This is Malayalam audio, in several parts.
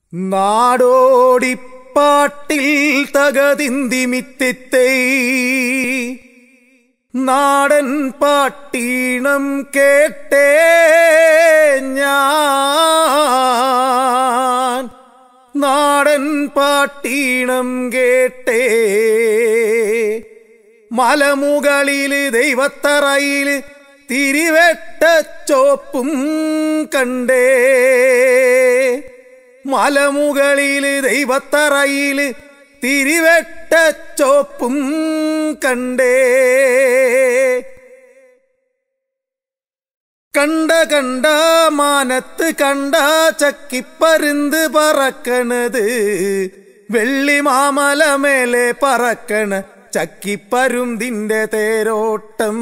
നാടോടിപ്പാട്ടിൽ തകതിന്തിമിത്തിത്തൈ നാടൻ പാട്ടീണം കേട്ടേ ഞാൻ നാടൻ പാട്ടീണം കേട്ടേ മലമുകളില് ദൈവത്തറയില് തിരിവെട്ടച്ചോപ്പും കണ്ടേ മലമുകളില് ദൈവത്തറയില് തിരിവെട്ടച്ചോപ്പും കണ്ടേ കണ്ട മാനത്ത് കണ്ട ചക്കിപ്പരുന്ത് പറക്കണത് വെള്ളി മാമല മേലെ പറക്കണ ചക്കിപ്പരുന്തിന്റെ തേരോട്ടം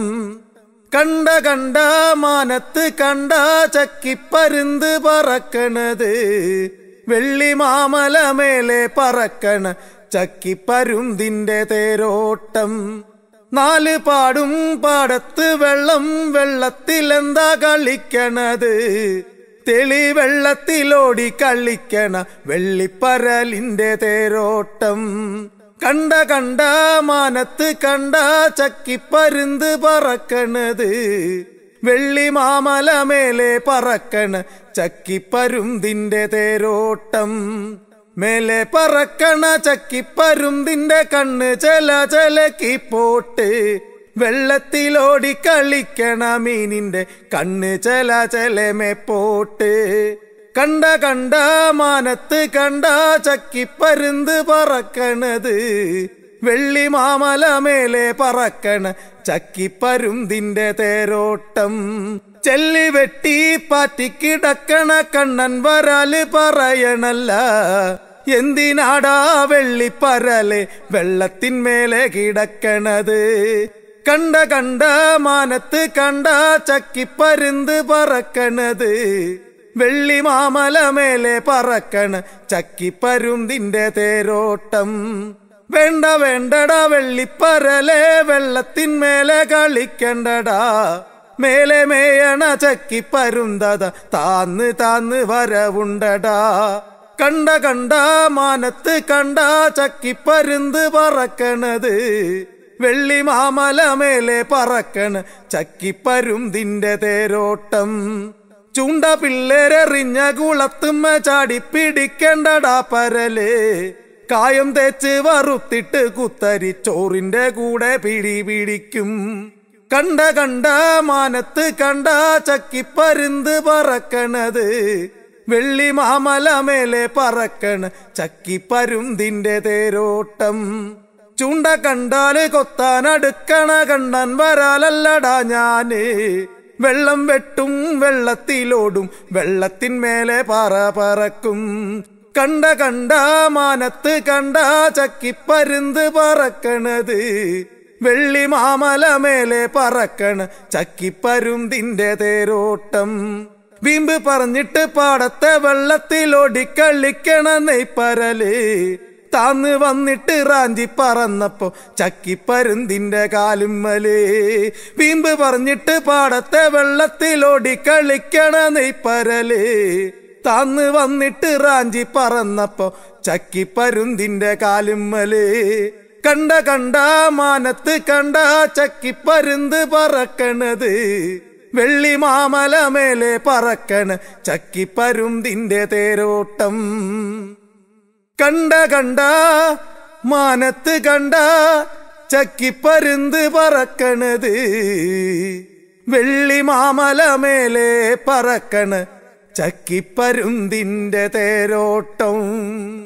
കണ്ട മാനത്ത് കണ്ട ചക്കിപ്പരുന്ത് പറക്കണത് വെള്ളി മാമല മേലെ പറക്കണ ചക്കിപ്പരുന്തിന്റെ തേരോട്ടം നാല് പാടും പാടത്ത് വെള്ളം വെള്ളത്തിലെന്താ കളിക്കണത് തെളി വെള്ളത്തിലോടി കളിക്കണ വെള്ളിപ്പരലിന്റെ തേരോട്ടം കണ്ട മാനത്ത് കണ്ട ചക്കിപ്പരുന്ത് പറക്കണത് വെള്ളി മാമല മേലെ പറക്കണ ചക്കിപ്പരുന്തിന്റെ തേരോട്ടം മേലെ പറക്കണ ചക്കിപ്പരുന്തിന്റെ കണ്ണ് ചെലക്കി പോട്ട് വെള്ളത്തിലോടി കളിക്കണ മീനിന്റെ കണ്ണ് ചെലമേ പോട്ട് കണ്ട മാനത്ത് കണ്ട ചക്കിപ്പരുന്ത് പറക്കണത് വെള്ളി മാമല മേലെ പറക്കണ ചക്കിപ്പരുന്തിന്റെ തേരോട്ടം ചെല്ലി വെട്ടി പാറ്റിക്കിടക്കണ കണ്ണൻ വരാല് പറയണല്ല എന്തിനാടാ വെള്ളിപ്പരലെ വെള്ളത്തിന്മേലെ കിടക്കണത് കണ്ട മാനത്ത് കണ്ട ചക്കിപ്പരുന്ത് പറക്കണത് വെള്ളി മാമല മേലെ പറക്കണ ചക്കിപ്പരുന്തിന്റെ തേരോട്ടം വേണ്ടടാ വെള്ളിപ്പരലെ വെള്ളത്തിന്മേലെ കളിക്കണ്ടടാ മേലെ മേയണ ചക്കിപ്പരുന്തത താന്ന് വരവുണ്ടടാ കണ്ട മാനത്ത് കണ്ട ചക്കിപ്പരുന്ത് പറക്കണത് വെള്ളി മാമല മേലെ പറക്കണ ചക്കിപ്പരുന്തിന്റെ തേരോട്ടം ചൂണ്ട പിള്ളേരെറിഞ്ഞ കുളത്തുമ്മ ചാടി പിടിക്കണ്ടടാ പരല് കായം തേച്ച് വറുത്തിട്ട് കുത്തരി ചോറിന്റെ കൂടെ പിടിക്കും കണ്ട മാനത്ത് കണ്ട ചക്കിപ്പരുന്ത് പറക്കണത് വെള്ളി മാമല മേലെ പറക്കണ ചക്കിപ്പരുന്തിന്റെ തേരോട്ടം ചൂണ്ട കണ്ടാല് കൊത്താനടുക്കണ കണ്ണൻ വരാലല്ലടാ ഞാന് വെള്ളം വെട്ടും വെള്ളത്തിലോടും വെള്ളത്തിന്മേലെ പറക്കും കണ്ട മാനത്ത് കണ്ട ചക്കിപ്പരുന്ത് പറക്കണത് വെള്ളി മാമല മേലെ പറക്കണ ചക്കിപ്പരുന്തിന്റെ തേരോട്ടം വീമ്പ് പറഞ്ഞിട്ട് പാടത്തെ വെള്ളത്തിലോടിക്കളിക്കണ നെയ്പ്പരല് താന്ന് വന്നിട്ട് റാഞ്ചി പറന്നപ്പോ ചക്കിപ്പരുന്തിന്റെ കാലുമ്മല് വീമ്പ് പറഞ്ഞിട്ട് പാടത്തെ വെള്ളത്തിലോടിക്കളിക്കണ നെയ്പ്പരല് താന്ന് വന്നിട്ട് റാഞ്ചി പറന്നപ്പോ ചക്കിപ്പരുന്തിന്റെ കാലുമ്മല് കണ്ട മാനത്ത് കണ്ട ചക്കിപ്പരുന്ത് പറക്കണത് വെള്ളി മാമല മേലെ പറക്കണ ചക്കിപ്പരുന്തിന്റെ തേരോട്ടം കണ്ട മാനത്ത് കണ്ട ചക്കിപ്പരുന്ത് പറക്കണത് വെള്ളി മാമല മേലെ പറക്കണ ചക്കിപ്പരുന്തിന്റെ തേരോട്ടം